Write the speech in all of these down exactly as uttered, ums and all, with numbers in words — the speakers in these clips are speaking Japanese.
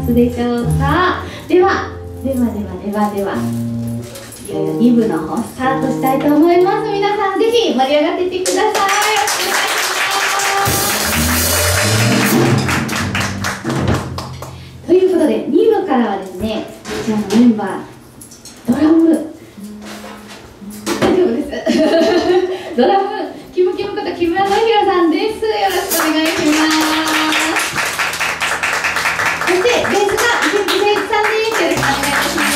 ますでしょうか。ではではではではではいよいよに部の方スタートしたいと思います。皆さんぜひ盛り上がっていってください。お願いしますということでに部からはですね、こちらのメンバードラム大丈夫ですドラムキムキムこと木村のひろさんです。よろしくお願いします。そしてベースが池内誠一さんです。よろしくお願いします。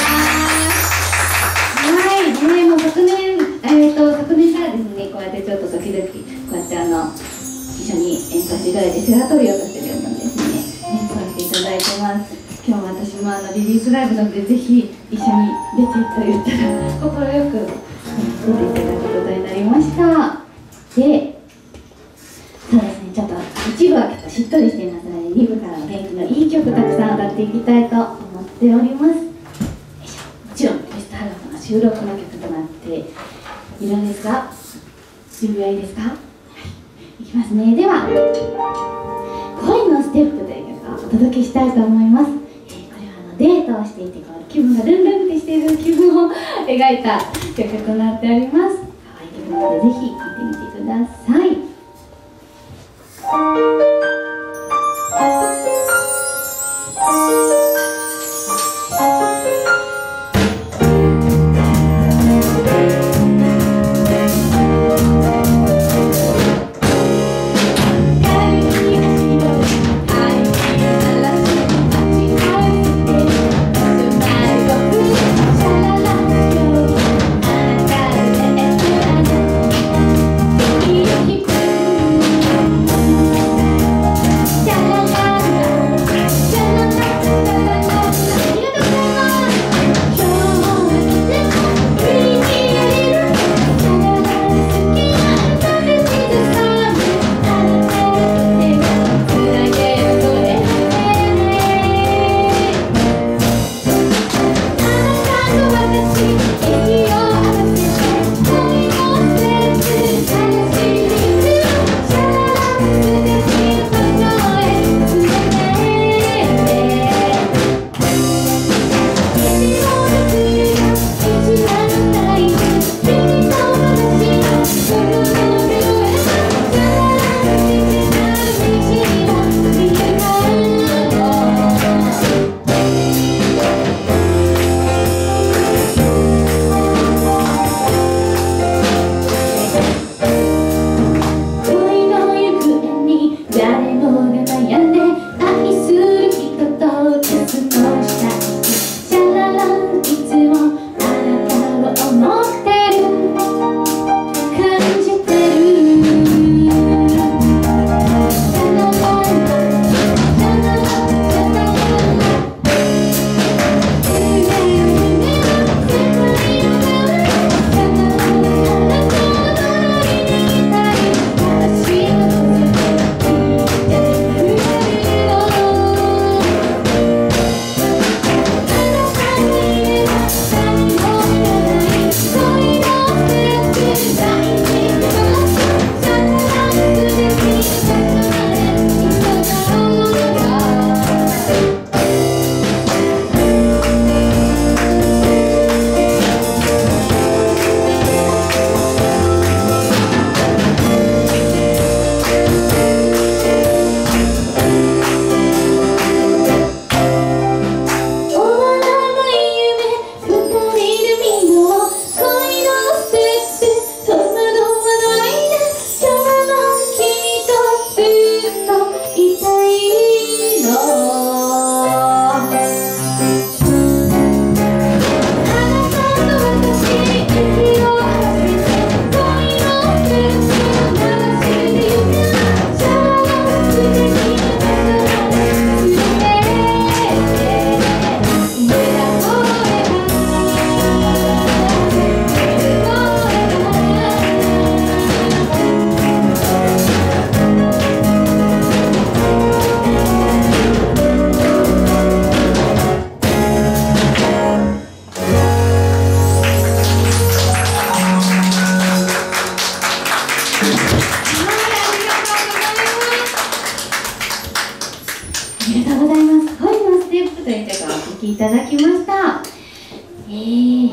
はい、でね、もう昨年、えーと、昨年からですね、こうやってちょっと時々こうやってあの一緒に演奏していただいてセラトリオとしてるようなですね、演奏していただいてます。今日は私もあのリリースライブなので、ぜひ一緒に出てと言ったら快く出ていただくことになりました。で、そうですね、ちょっと一部は結構しっとりしていますので、二部からは元気のいい曲たくさん歌っていきたいと思っております。よいしょ。もちろんベストアルバムの収録の曲となっているんですが、準備はいいですか？はい、いきますね。では「恋のステップ」という曲をお届けしたいと思います。デートをしていてこう気分がルンルンってしている気分を描いた曲となっております。可愛い曲なのでぜひ聴いてみてください。「 で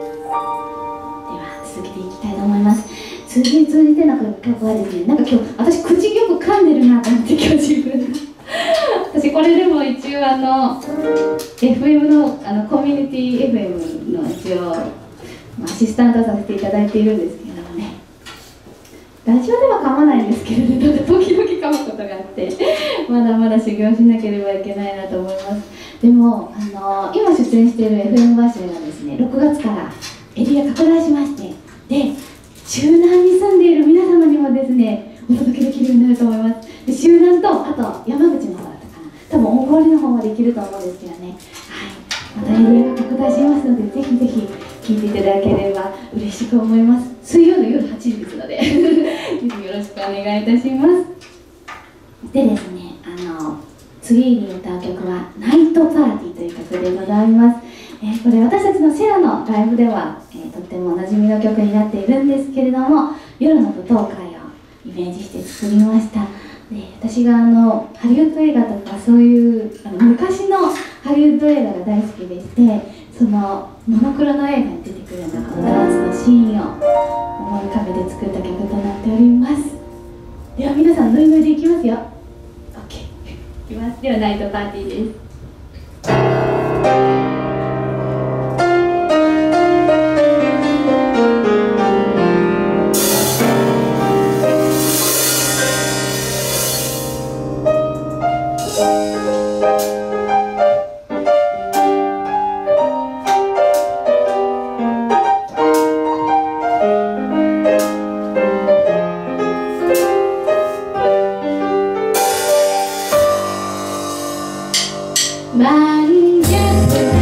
は続けていきたいと思います。次続いての曲はですね、なんか今日私口よく噛んでるなと思って、今日自分が私これでも一応あの エフエム の, あのコミュニティ エフエム の一応アシスタントさせていただいているんですけれどもね、ラジオでは噛まないんですけれども、なんか時々噛むことがあってまだまだ修行しなければいけないなと思います。でもあの今出演している エフエム バーシェがですね、ろくがつからエリア拡大しまして、で周南に住んでいる皆様にもですねお届けできるようになると思います。で周南とあと山口の方だったかな、多分大郡の方もできると思うんですよね。はい、またエリアが拡大しますので、ぜひぜひ聞いていただければ嬉しく思います。水曜の夜はちじですのでぜひよろしくお願いいたします。でですね、あの次に歌う曲は「ナイトパーティー」という曲でございます。えー、これ私たちのセラのライブでは、えー、とってもおなじみの曲になっているんですけれども、夜の舞踏会をイメージして作りました。で私があのハリウッド映画とかそういうあの昔のハリウッド映画が大好きでして、そのモノクロの映画に出てくるようなこのダンスのシーンを思い浮かべて作った曲となっております。では皆さんノリノリでいきますよ。 OK いきます。ではナイトパーティーです。満月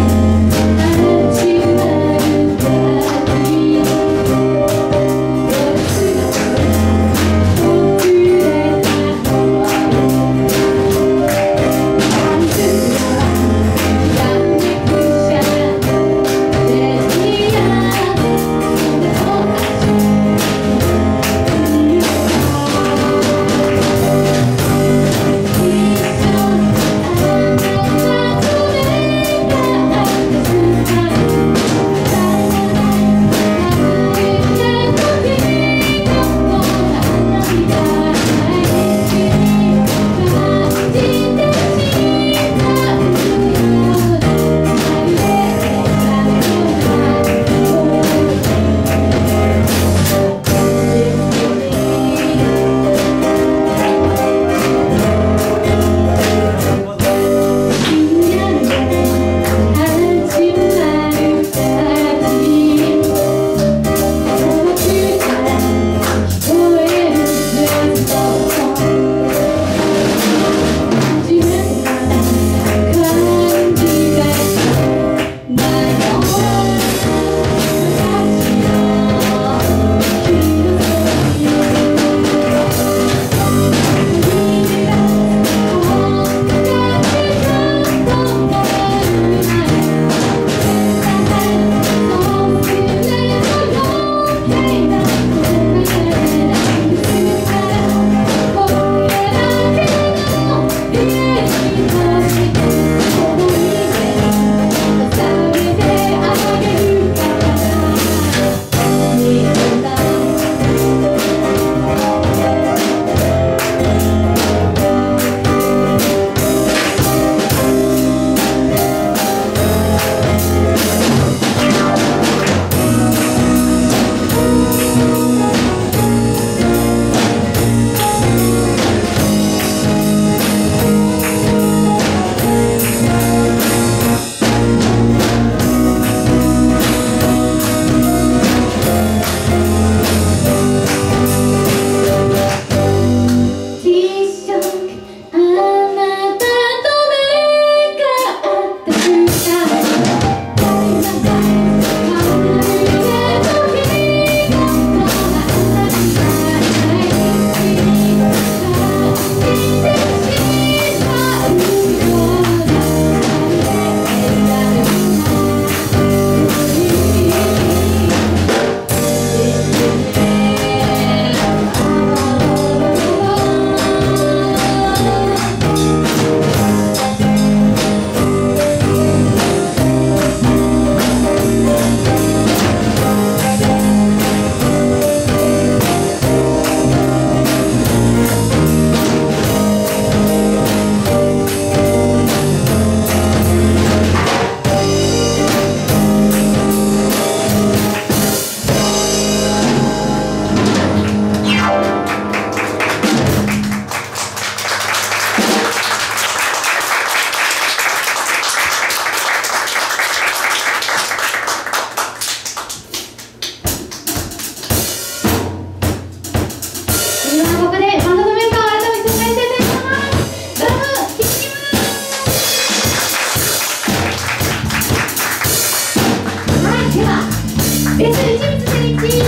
ベース石光千一。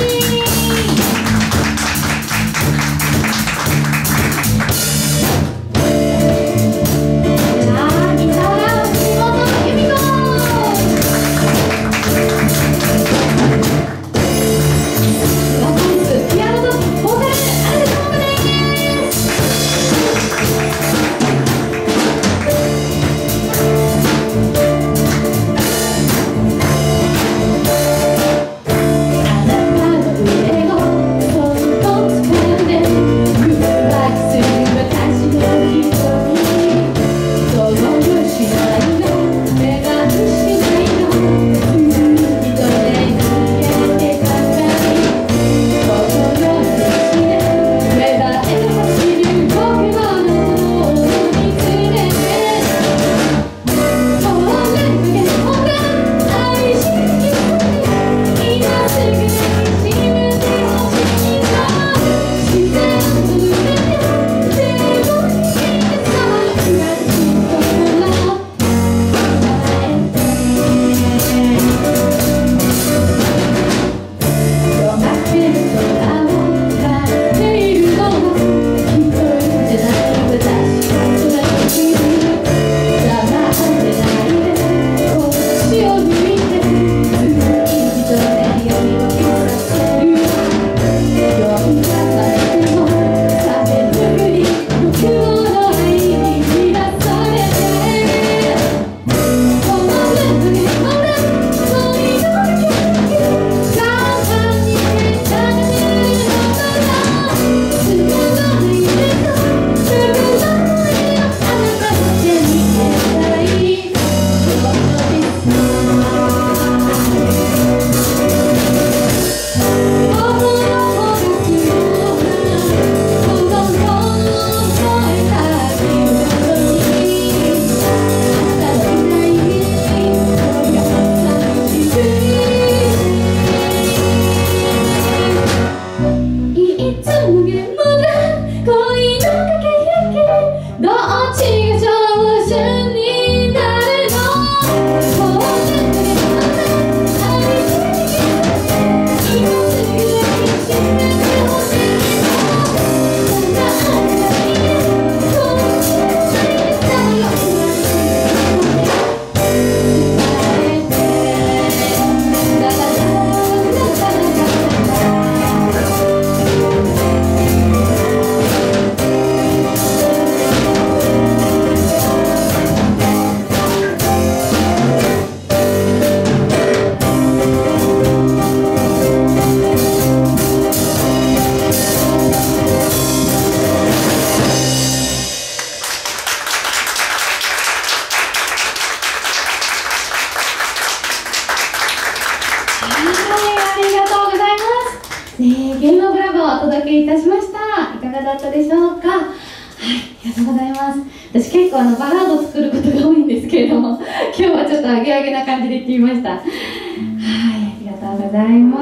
お届けいたしました。いかがだったでしょうか。はい、ありがとうございます。私結構あのバラード作ることが多いんですけれども、今日はちょっとアゲアゲな感じで言ってみました。はい、ありがとうございます。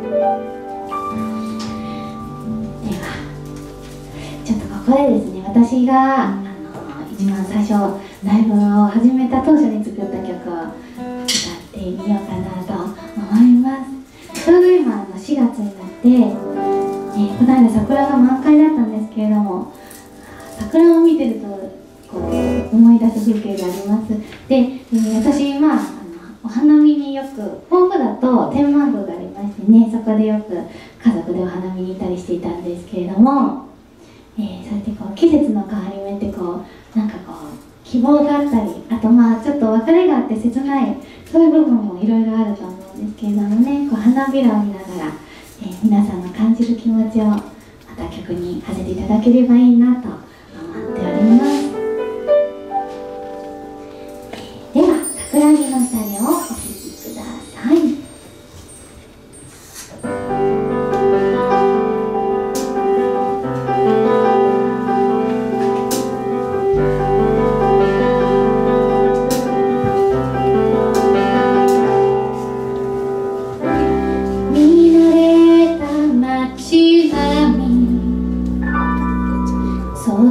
ではちょっとここでですね、私があの一番最初ライブを始めた当初に作った曲を歌ってみようかなと思います。ちょうど今あのしがつになって、えー、この間桜が満開だったんですけれども、桜を見てるとこう思い出す風景があります。で、えー、私まあ、あのお花見によく甲府だと天満宮がありましてね、そこでよく家族でお花見に行ったりしていたんですけれども、えー、そうやってこう季節の変わり目ってこうなんかこう希望があったり、あとまあちょっと別れがあって切ない、そういう部分もいろいろあると思うんですけれどもね、こう花びらを見ながら、えー、皆さんの感じる気持ちをまた曲にさせていただければいいなと思っております。では桜木の下でをお聴きください。そ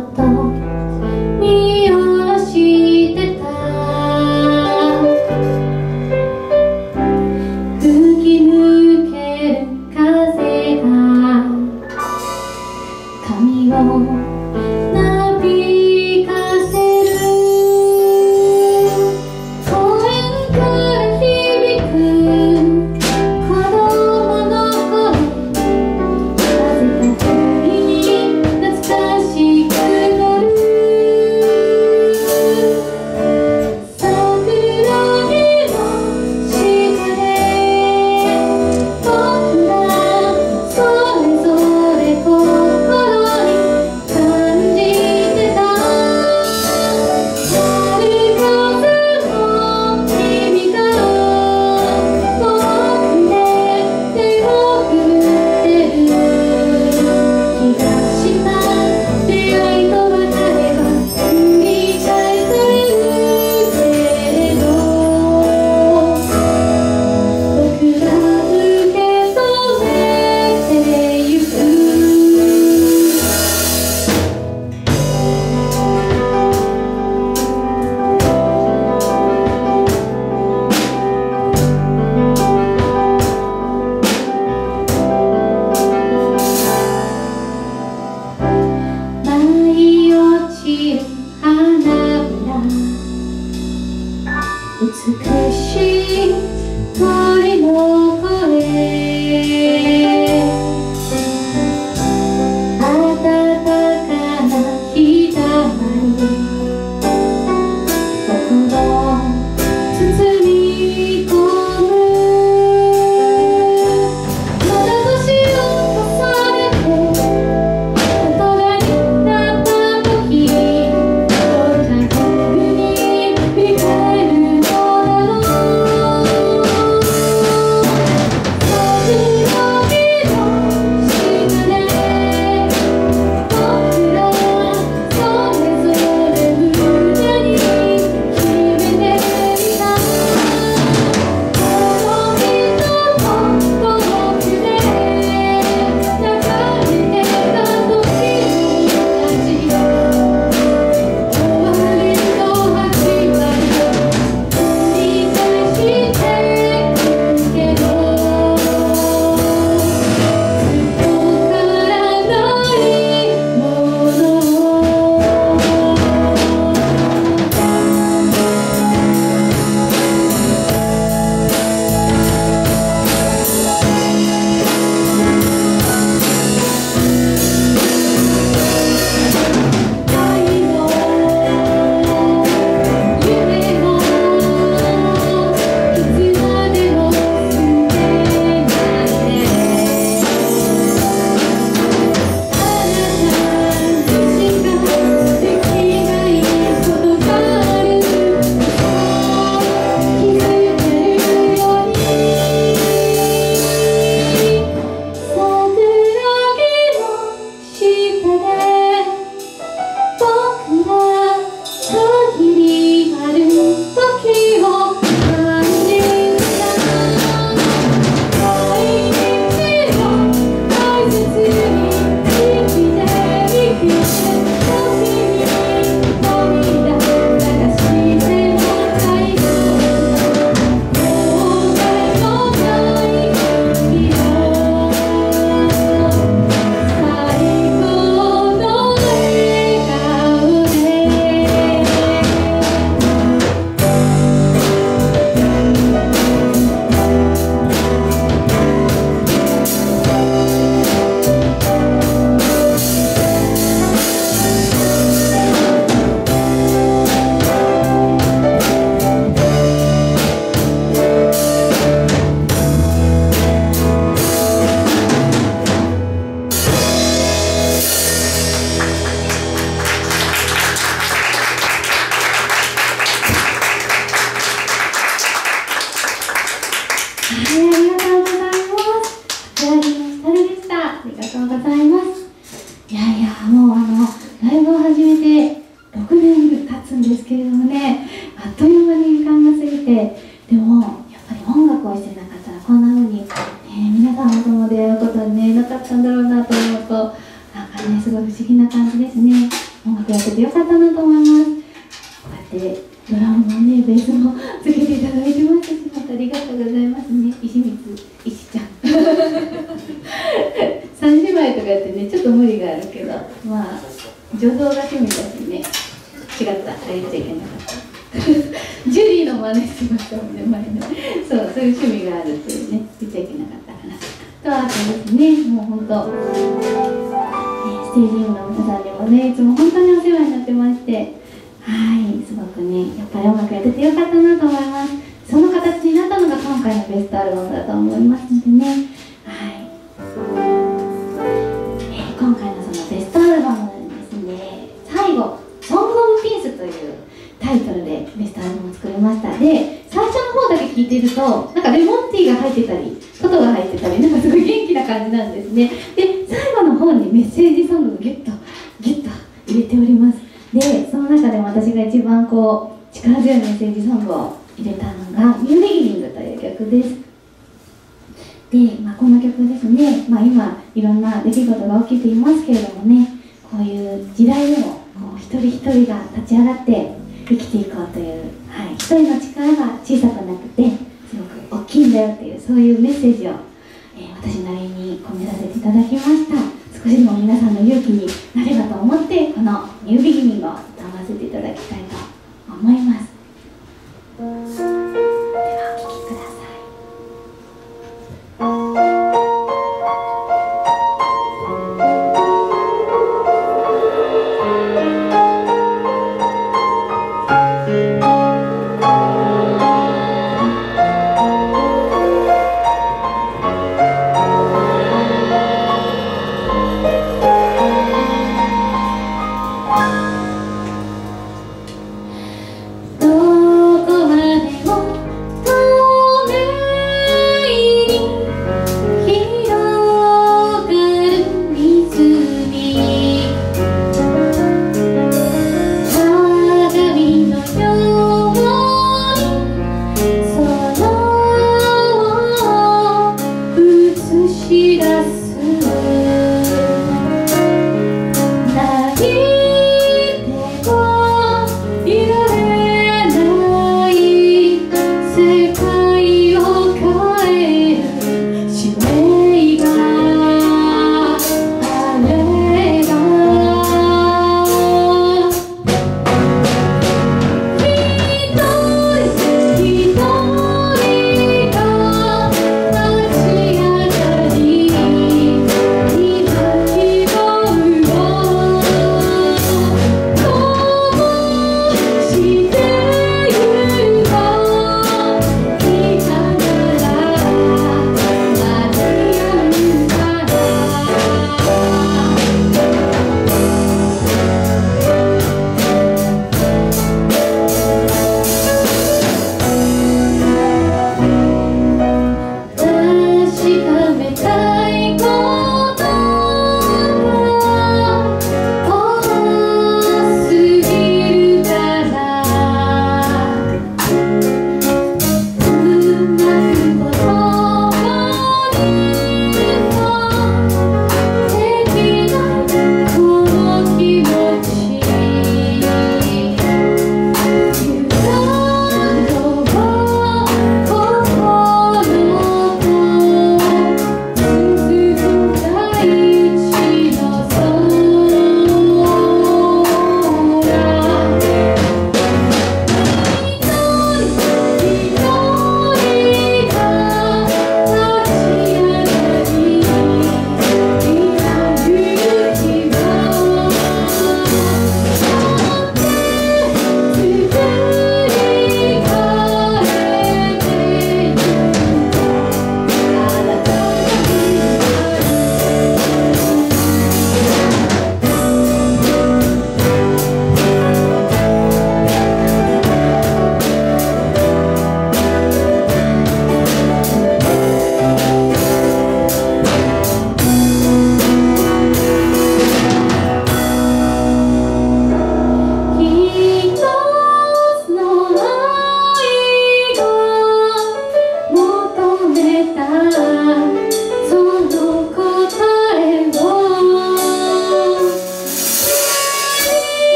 ことはねなかったんだろうなと思うと、なんかねすごい不思議な感じですね。音楽やっててよかったなと思います。こうやってドラムもねベースもつけていただいてますし、またありがとうございますね。石光石ちゃん三姉妹とかやってねちょっと無理があるけど、まあ女装が趣味だしね。違った、あ言っちゃいけなかったジュリーの真似してましたもんね前ね。そうそういう趣味があるっていうね、言っちゃいけなかったかなと。あとですね、もう本当、ね、ステージ員の皆さんにもねいつも本当にお世話になってまして、はい、すごくねやっぱり音楽やっててよかったなと思います。その形になったのが今回のベストアルバムだと思いますのでね、はい、えー、今回のそのベストアルバムですね、最後「ソング・オブ・ピース」というタイトルでベストアルバムを作りました。で、最初の方だけ聞いてるとなんかレモンティーが入ってたりトトが入ってたり、なんかすごい元気な感じなんですね。で、最後の方にメッセージソングをギュッとギュッと入れております。で、その中でも私が一番こう力強いメッセージソングを入れたのが「ニュービギニング」という曲です。で、まあ、この曲ですね、まあ、今いろんな出来事が起きていますけれどもね、こういう時代でもこう一人一人が立ち上がって生きていこうという、はい、一人の力が小さくなくてすごく大きいんだよっていう、そういうメッセージを、えー、私なりに込めさせていただきました。少しでも皆さんの勇気になればと思ってこの「ニュービギニング」を歌わせていただきたいと思います。ではお聴きください。「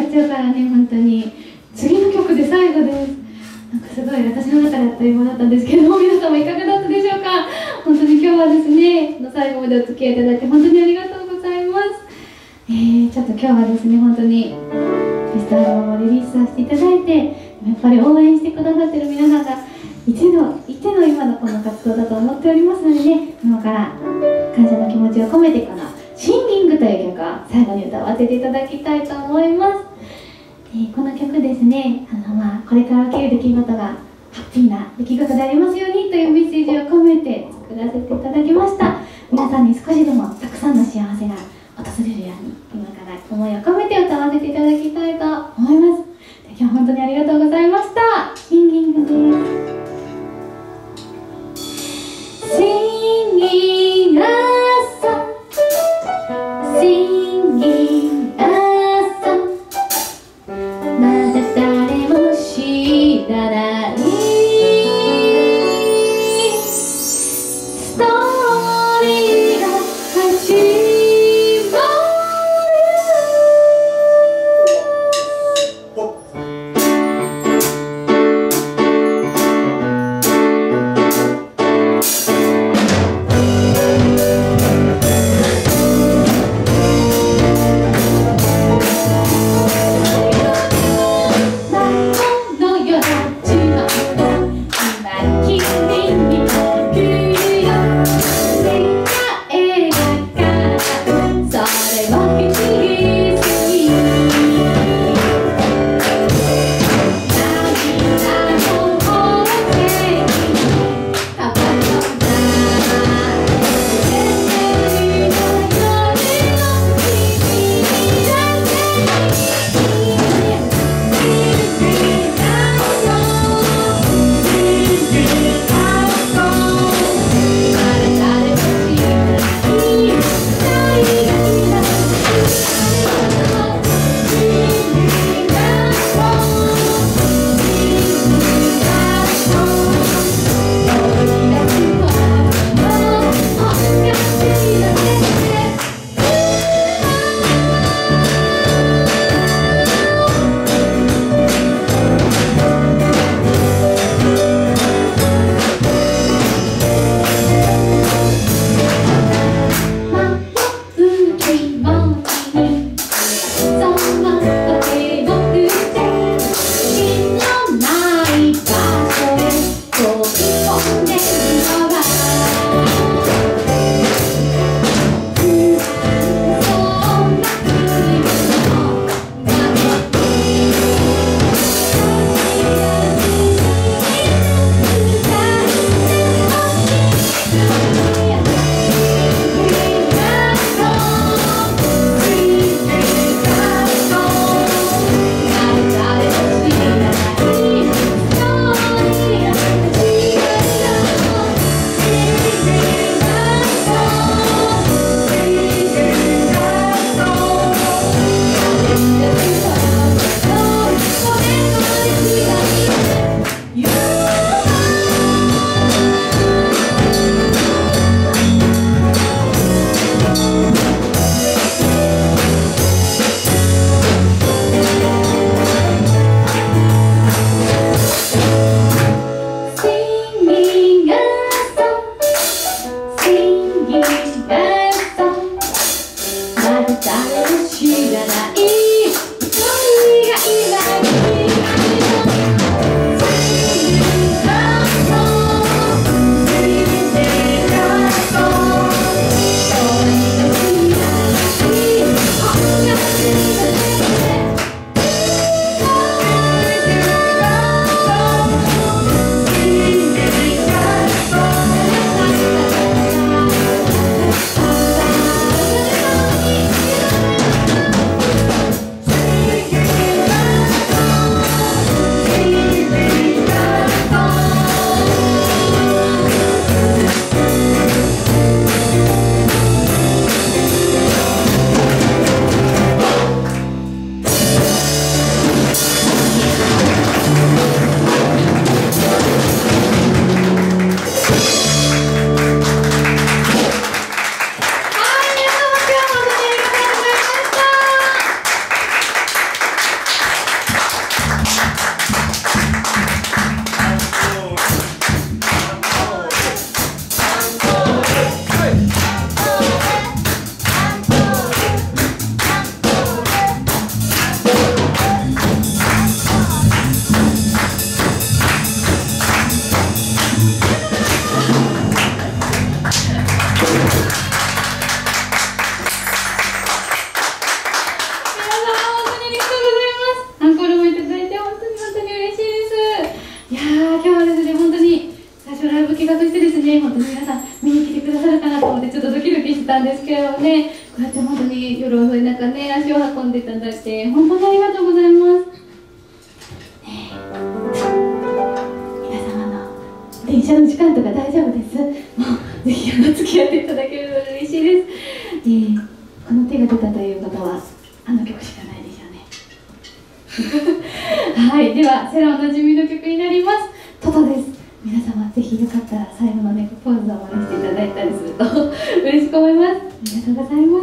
っちゃうからね、本当に次の曲で最後です。なんかすごい私の中であっという間だったんですけど、皆さんもいかがだったでしょうか。本当に今日はですね、最後までお付き合いいただいて本当にありがとうございます。えー、ちょっと今日はですね、本当にベストアルバムをリリースさせていただいて、やっぱり応援してくださってる皆さんがいてのいての今のこの活動だと思っておりますのでね、今から感謝の気持ちを込めてこの「シンギング」という曲を最後に歌わせていただきたいと思います。えー、この曲ですね、あの、まあ、これから起きる出来事がハッピーな出来事でありますようにというメッセージを込めて作らせていただきました。皆さんに少しでもたくさんの幸せが訪れるように今から思いを込めて歌わせていただきたいと思います。今日本当にありがとうございました。シンギングです。Singing a song, singing a song まだ誰も知らないストーリーが始ま本当に皆さん見に来てくださるかなと思ってちょっとドキドキしてたんですけれどもね、こうやって本当に夜遅い中ね足を運んでいただいて本当にありがとうございます、ね、皆様の電車の時間とか大丈夫です。もうぜひあの付き合っていただけると嬉しいです、えー、この手が出たという方はあの曲しかないでしょうねはい、ではセラおなじみの曲になります。トトです。皆様ぜひよかったら最後のねポーズを真似していただいたりすると嬉しく思います。ありがとうございます。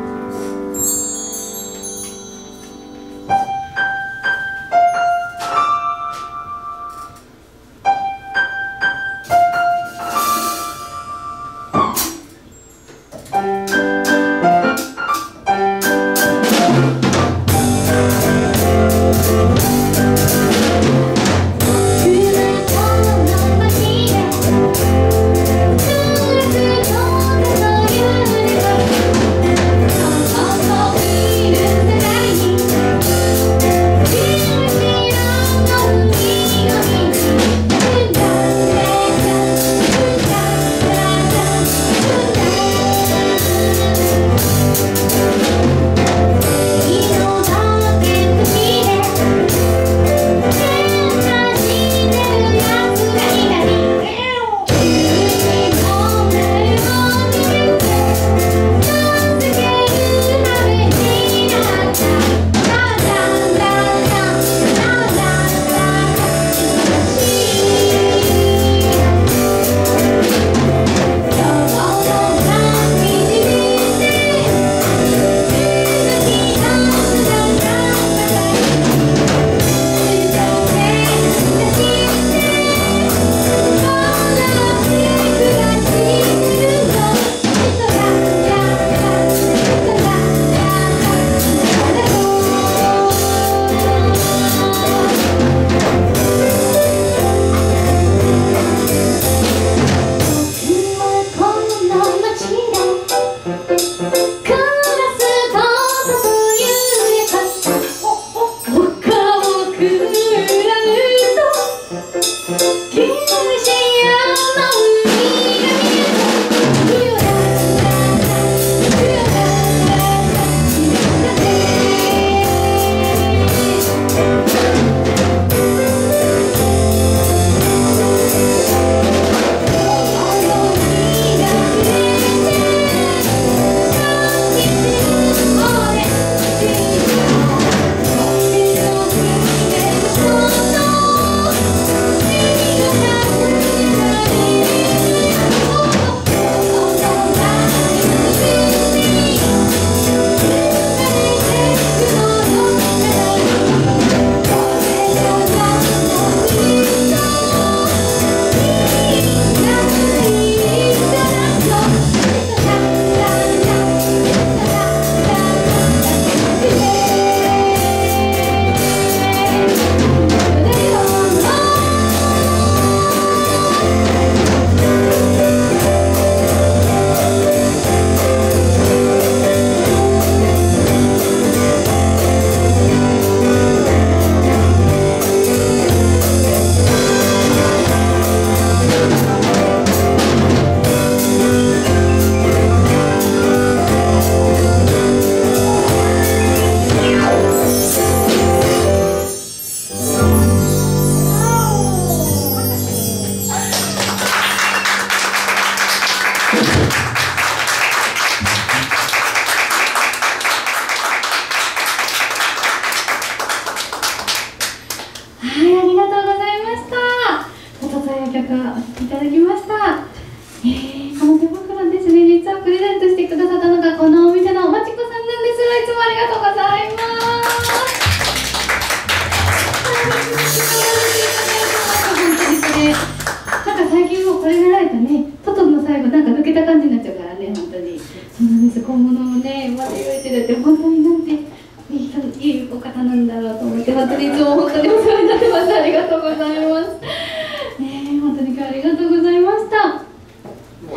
いいお方なんだろうと思って本当にいつも本当にお世話になってます。ありがとうございます。ね、本当に今日はありがとうございました。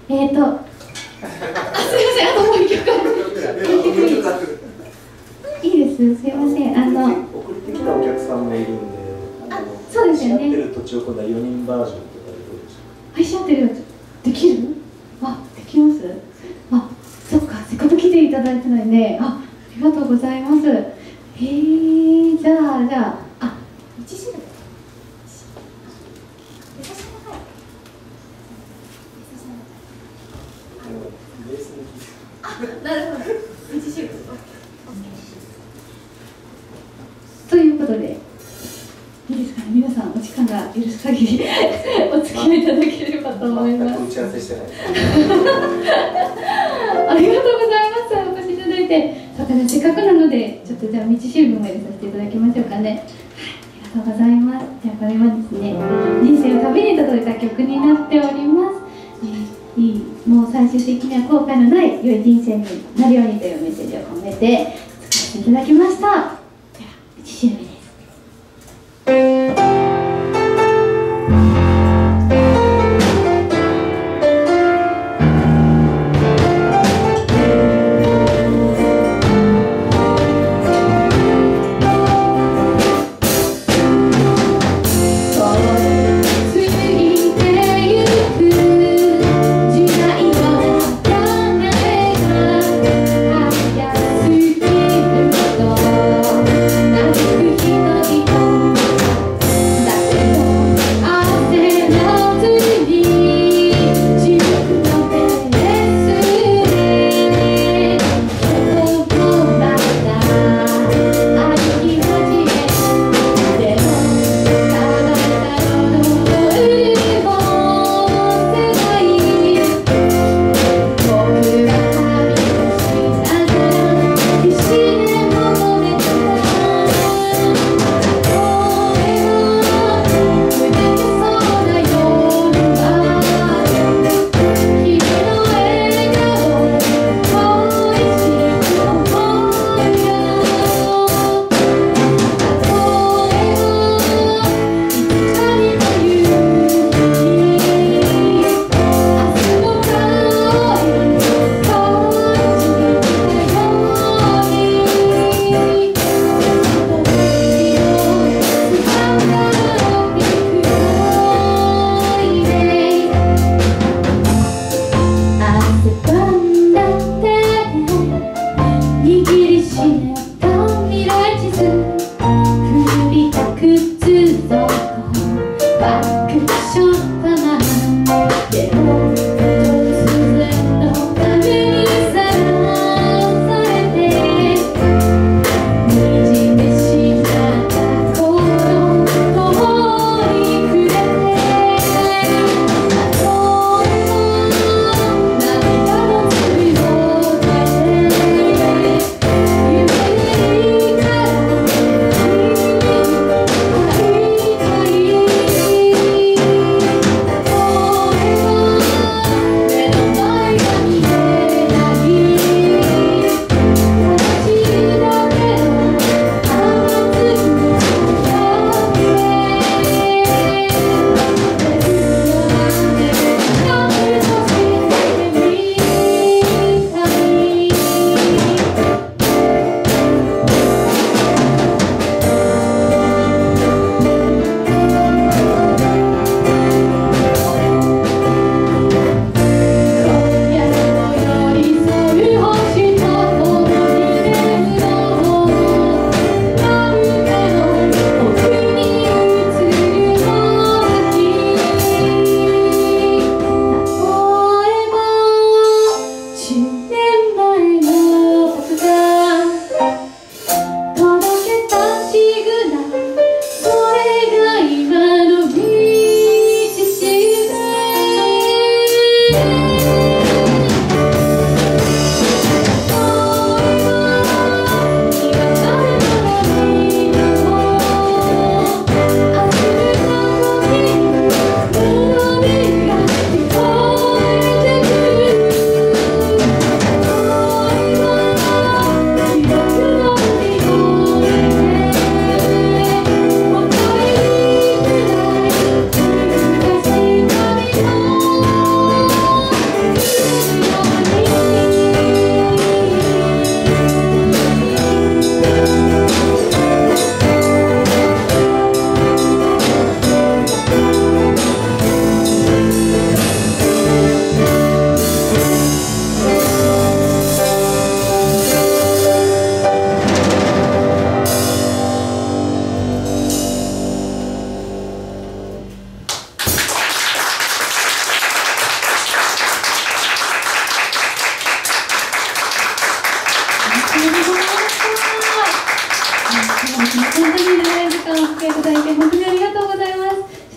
えっ、ー、とあすいません、あともう一曲いいです、すいません、あの送ってきたお客さんもいるんで、 あそうですよね、 知ってる土地を今度はよにんバージョンとかでどうでしょうか。 愛し合ってるやつできる？あ、できます？あ、そっか、せっかく来ていただいたので、ね、あ、ありがとうございます。へえ、じゃあ、じゃあ、あ、一種類。あ、なるほど。一種類。ということで、いいですかね、皆さんお時間が許す限りお付き合いいただければと思います。 全く打ち合わせしてない。 ありがとうございます。お越しいただいて、そうかね、せっかくなので、ちょっとじゃあ道しるべも入れさせていただきましょうかね。はい、ありがとうございます。じゃあこれはですね、人生の旅に届いた曲になっております。えー、いい、もう最終的には後悔のない良い人生になるようにというメッセージを込めて作らせていただきました。では道しるべです。「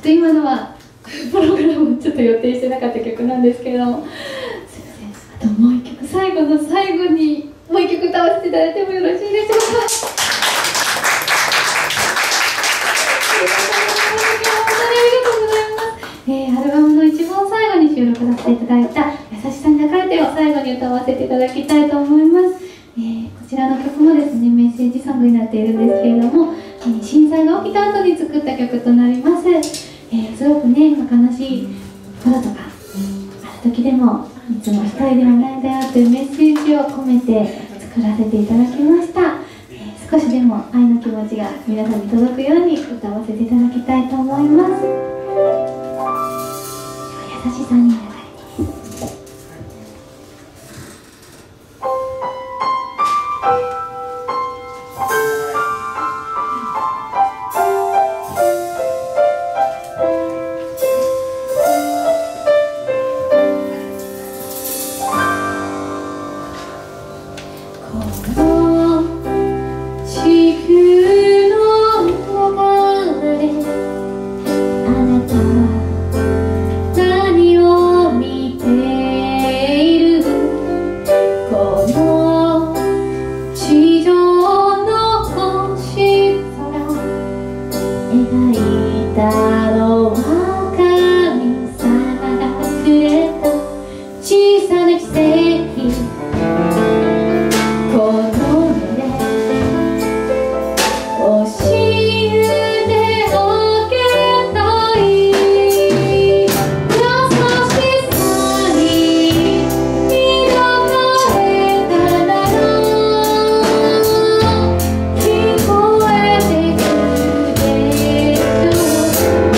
と今のはプログラムちょっと予定してなかった曲なんですけれども、すいません。あともう一曲、最後の最後にもう一曲歌わせていただいてもよろしいでしょうか。えー、アルバムの一番最後に収録させていただいた「優しさに抱かれて」を最後に歌わせていただきたいと思います。えー、こちらの曲もですね、メッセージソングになっているんですけれども、えー、震災が起きた後に作った曲となります。えー、すごくね、悲しいこととかある時でもいつも一人ではないんだよというメッセージを込めて作らせていただきました。えー、少しでも愛の気持ちが皆さんに届くように歌わせていただきたいと思います。優しさに抱かれて。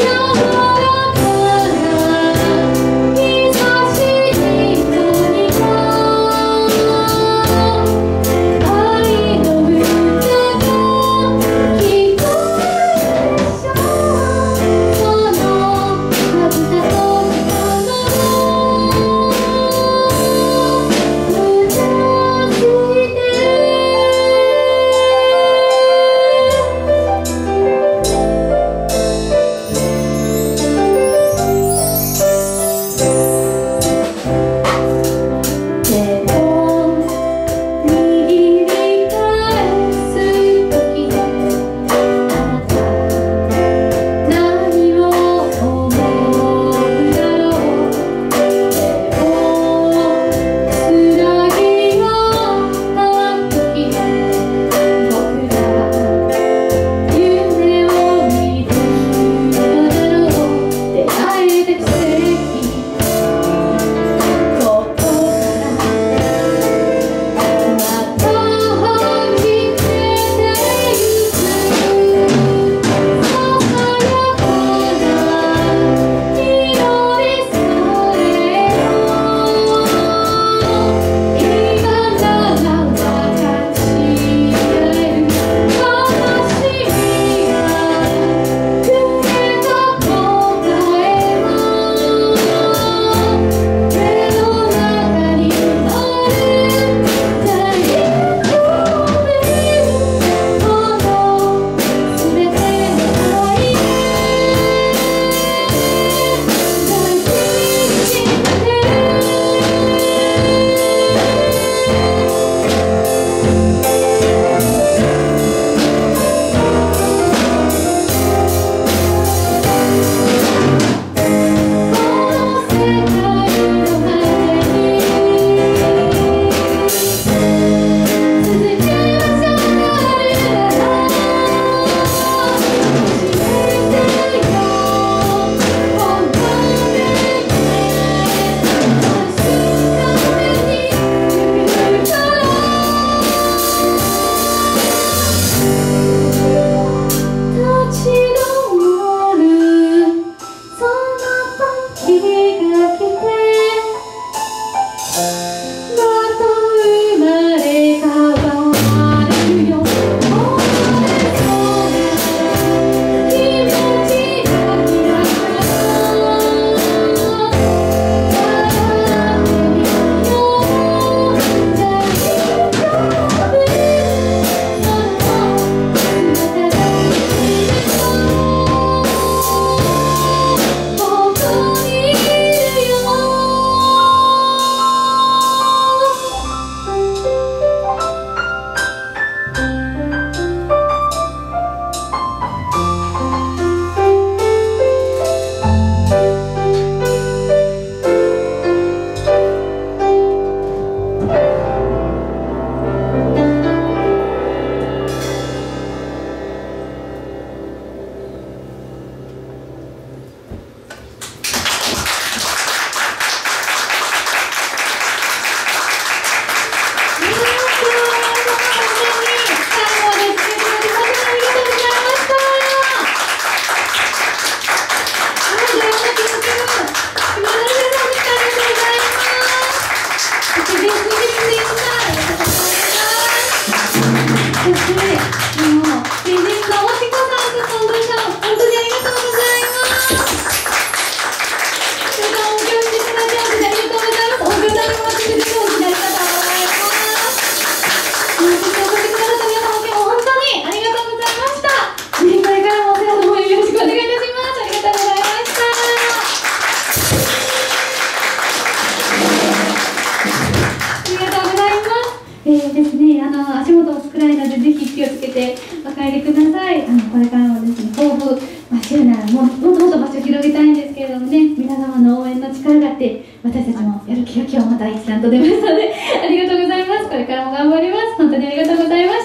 「 でですね、あの足元暗いのでぜひ気をつけてお帰りください。あのこれからもですね、抱負、まあ、週ならももっともっと場所を広げたいんですけれどもね、皆様の応援の力があって私たちもやる気が今日また一段と出ましたのでありがとうございます。これからも頑張ります。本当にありがとうございました。